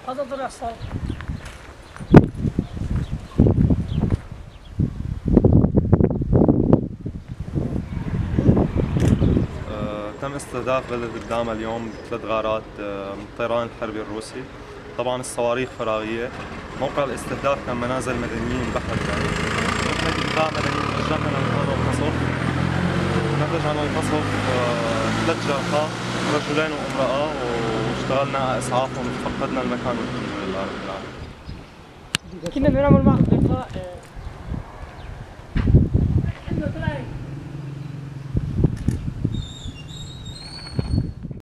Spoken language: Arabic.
هذا ضلع صار. تم استهداف بلدة بدامة اليوم بثلاث غارات من الطيران الحربي الروسي. طبعا الصواريخ فراغية. موقع الاستهداف كان منازل مدنيين بحت يعني. هيك دفاع مدني وجهنا لهذا القصف. نتج عن القصف 3 جرحى، رجلين وامرأة، واشتغلنا على اسعافهم وفقدنا المكان والحمد لله رب العالمين. كنا بنعمل معرض لقاء